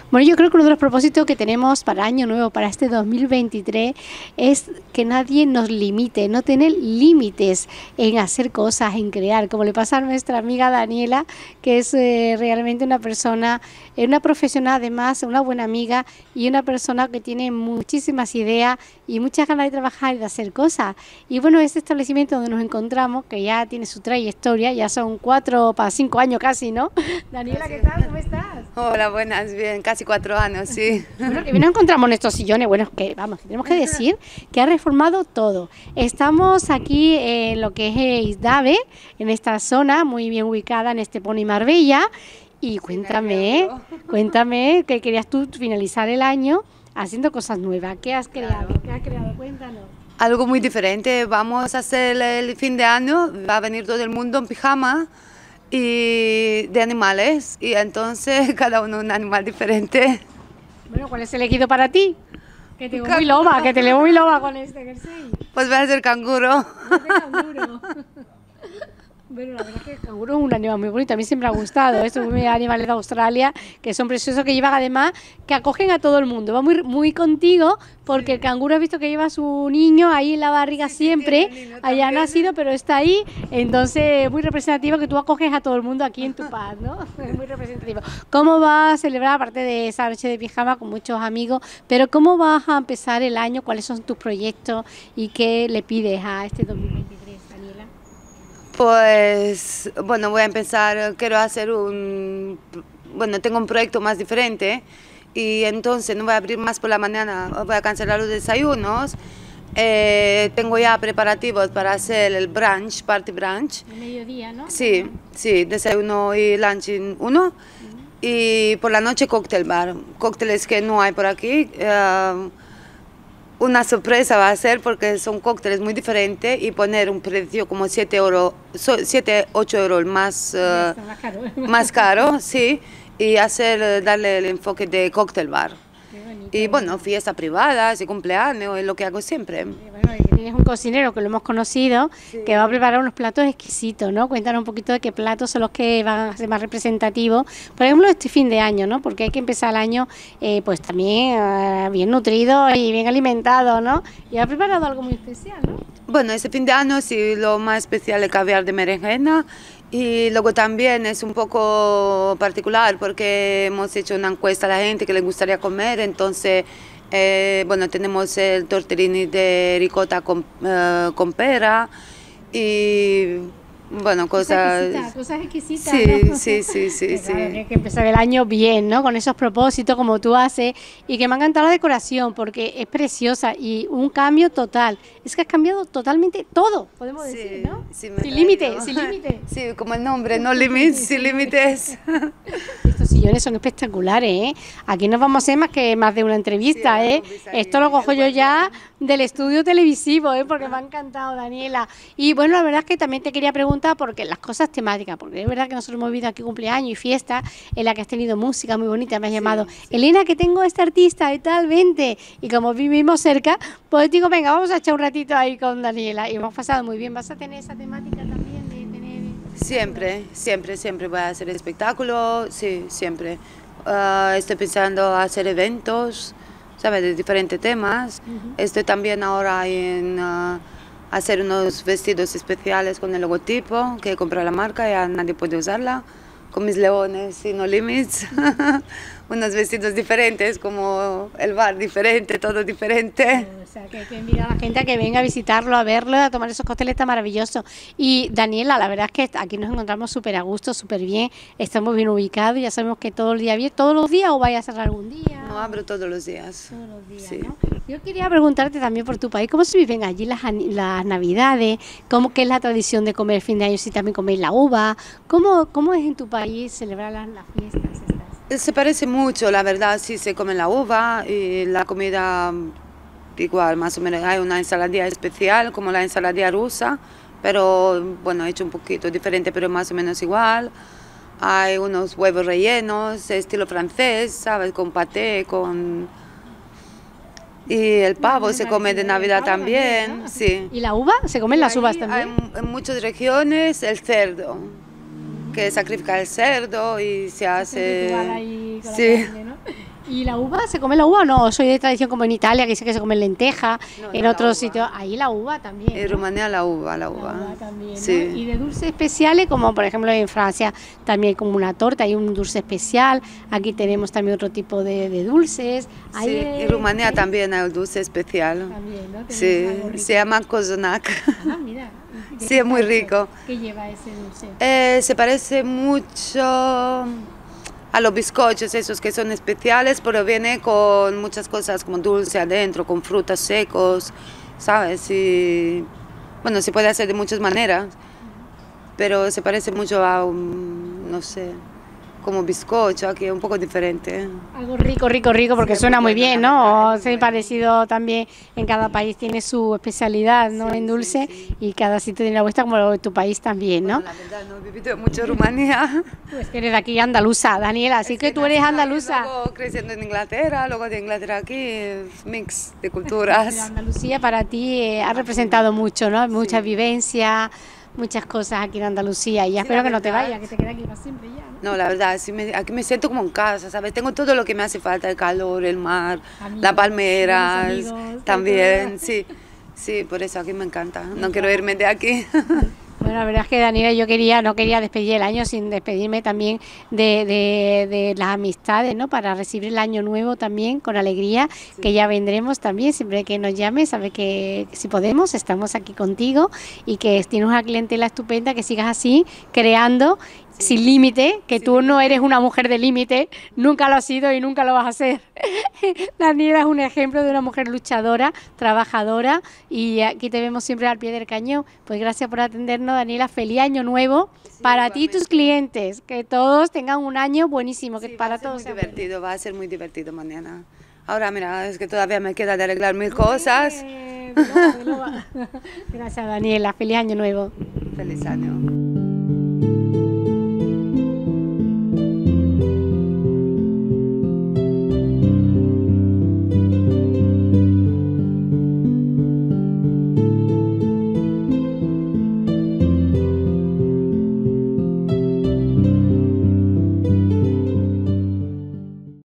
Bueno, yo creo que uno de los propósitos que tenemos para Año Nuevo, para este 2023, es que nadie nos limite, no tener límites en hacer cosas, en crear, como le pasa a nuestra amiga Daniela, que es realmente una profesional además, una buena amiga y una persona que tiene muchísimas ideas y muchas ganas de trabajar y de hacer cosas. Y bueno, este establecimiento donde nos encontramos, que ya tiene su trayectoria, ya son 4 para 5 años casi, ¿no? Daniela, ¿qué tal? ¿Cómo estás? Hola, buenas, bien, casi 4 años, sí. Bueno, que bien nos encontramos en estos sillones, bueno, que vamos, tenemos que decir que ha reformado todo. Estamos aquí en lo que es Isdave, en esta zona muy bien ubicada en Estepona y Marbella. Y cuéntame, que querías tú finalizar el año haciendo cosas nuevas. ¿Qué has creado? Claro. ¿Qué has creado? Cuéntanos. Algo muy diferente, vamos a hacer el fin de año, va a venir todo el mundo en pijama y de animales, y entonces cada uno un animal diferente. Bueno, ¿cuál es elegido para ti? Que te veo muy loba, que te leo muy loba con este jersey. Pues voy a ser canguro. Canguro. Bueno, la verdad es que el canguro es un animal muy bonito, a mí siempre me ha gustado, estos animales de Australia que son preciosos, que llevan además, que acogen a todo el mundo, va muy contigo, porque el canguro ha visto que lleva a su niño ahí en la barriga siempre, allá ha nacido, pero está ahí, entonces muy representativo que tú acoges a todo el mundo aquí en tu paz, ¿no? Es muy representativo. ¿Cómo vas a celebrar, aparte de esa noche de pijama con muchos amigos, pero cómo vas a empezar el año, cuáles son tus proyectos y qué le pides a este 2023? Pues bueno, voy a empezar, quiero hacer tengo un proyecto más diferente y entonces no voy a abrir más por la mañana, voy a cancelar los desayunos. Tengo ya preparativos para hacer el brunch, party brunch. El mediodía, ¿no? Sí, sí, desayuno y lunch en uno. Y por la noche cóctel bar, cócteles que no hay por aquí. Una sorpresa va a ser porque son cócteles muy diferentes y poner un precio como 7 euros, 7, 8 euros más caro, sí, y darle el enfoque de cóctel bar. Y bueno, fiestas privadas y cumpleaños es lo que hago siempre. Bueno, tienes un cocinero que lo hemos conocido, sí, que va a preparar unos platos exquisitos, ¿no? Cuéntanos un poquito de qué platos son los que van a ser más representativos, por ejemplo, este fin de año, ¿no? Porque hay que empezar el año pues también bien nutrido y bien alimentado, ¿no? Y ha preparado algo muy especial, ¿no? Bueno, este fin de año sí, lo más especial es caviar de berenjena. Y luego también es un poco particular porque hemos hecho una encuesta a la gente que le gustaría comer, entonces bueno, tenemos el tortellini de ricota con pera y bueno, cosas exquisitas, sí, ¿no? sí. Claro, hay que empezar el año bien, ¿no? Con esos propósitos como tú haces, y que me ha encantado la decoración porque es preciosa y un cambio total. Es que has cambiado totalmente todo, podemos decir, ¿no? Sí, sin límites, sin límites. Sí, como el nombre, no limits, sin límites. Estos sillones son espectaculares, ¿eh? Aquí no vamos a hacer más de una entrevista, sí, Esto lo cojo yo ya del estudio televisivo, porque me ha encantado, Daniela. Y bueno, la verdad es que también te quería preguntar porque las cosas temáticas, porque es verdad que nosotros hemos vivido aquí cumpleaños y fiestas en la que has tenido música muy bonita, me has llamado, Elena, que tengo este artista y tal, vente. Y como vivimos cerca, pues digo, venga, vamos a echar un ratito ahí con Daniela. Y hemos pasado muy bien. ¿Vas a tener esa temática también de tener...? Siempre voy a hacer espectáculo, sí, siempre. Estoy pensando hacer eventos, ¿sabes?, de diferentes temas. Estoy también ahora en hacer unos vestidos especiales con el logotipo que compró la marca, ya nadie puede usarla, con mis leones y no limits. Unos vestidos diferentes, como el bar diferente, todo diferente. O sea, que invita a la gente a que venga a visitarlo, a verlo, a tomar esos cócteles tan maravillosos. Y Daniela, la verdad es que aquí nos encontramos súper a gusto, súper bien, estamos bien ubicados, ya sabemos que todo el día bien, ¿todos los días o vaya a cerrar algún día? No, abro todos los días. Todos los días, sí. ¿no? Yo quería preguntarte también por tu país, ¿cómo se viven allí las Navidades? ¿Qué es la tradición de comer el fin de año? Si también coméis la uva, ¿cómo es en tu país celebrar las fiestas estas? Se parece mucho, la verdad, sí se come la uva y la comida igual, más o menos. Hay una ensaladilla especial, como la ensaladilla rusa, pero bueno, hecho un poquito diferente, pero más o menos igual. Hay unos huevos rellenos, estilo francés, ¿sabes? Con paté, y el pavo se come de Navidad también, ¿no? Sí. ¿Y la uva? ¿Se comen las uvas también? Hay en muchas regiones el cerdo, que sacrifica el cerdo y se hace... Ahí con sí. la carne, ¿no? ¿Y la uva? ¿Se come la uva o no? Soy de tradición como en Italia, que dice que se come lenteja, No, en no, otros la uva. sitios. Ahí la uva también, En ¿no? Rumanía la uva, La uva también, ¿no? Sí. Y de dulces especiales, como por ejemplo en Francia también hay como una torta, hay un dulce especial. Aquí tenemos también otro tipo de dulces. Hay Sí, en Rumanía hay- también hay un dulce especial. También, ¿no? Tenemos Sí, algo rico. se llama cozonac. Ah, mira. ¿Y de Sí, qué es muy está hecho? rico. ¿Qué lleva ese dulce? Se parece mucho a los bizcochos esos que son especiales, pero viene con muchas cosas como dulce adentro, con frutas secos, ¿sabes? Y bueno, se puede hacer de muchas maneras, pero se parece mucho a un, no sé, como bizcocho, aquí es un poco diferente. Algo rico, rico, rico, porque Sí, es suena muy muy bueno, bien, la verdad, ¿no? es muy Sí, bueno. parecido también, en cada país tiene su especialidad, ¿no? Sí, En sí, dulce, sí. y cada sitio tiene la vuestra, como lo de tu país también, ¿no? Bueno, la verdad, no he vivido mucho en Rumanía. Pues que eres de aquí andaluza, Daniela, así Es que tú eres nacido ahí, andaluza. luego creciendo en Inglaterra, luego de Inglaterra aquí, mix de Pero culturas. Andalucía para ti ha representado mucho, ¿no? Mucha Sí. vivencia, muchas cosas aquí en Andalucía, y ya Sí, espero la que no te verdad. vayas, que te quedes aquí para siempre ya, ¿no? No, la verdad, sí aquí me siento como en casa, ¿sabes? Tengo todo lo que me hace falta, el calor, el mar, Amigos, las palmeras, buenos amigos, también, todo. sí. Sí, por eso aquí me encanta. No quiero irme de aquí. Bueno, la verdad es que Daniela, no quería despedir el año sin despedirme también de las amistades, ¿no? Para recibir el año nuevo también con alegría, que ya vendremos también, siempre que nos llames, sabes que si podemos, estamos aquí contigo y que tienes una clientela estupenda, que sigas así, creando. Sin límite, que tú no eres una mujer de límite, nunca lo has sido y nunca lo vas a ser. Daniela es un ejemplo de una mujer luchadora, trabajadora, y aquí te vemos siempre al pie del cañón. Pues gracias por atendernos, Daniela. Feliz año nuevo para ti y tus clientes. Que todos tengan un año buenísimo, que Sí, va para a ser todos muy sea bueno. divertido, va a ser muy divertido mañana. Ahora, mira, es que todavía me queda de arreglar mil cosas. De loba. Gracias, Daniela. Feliz año nuevo. Feliz año.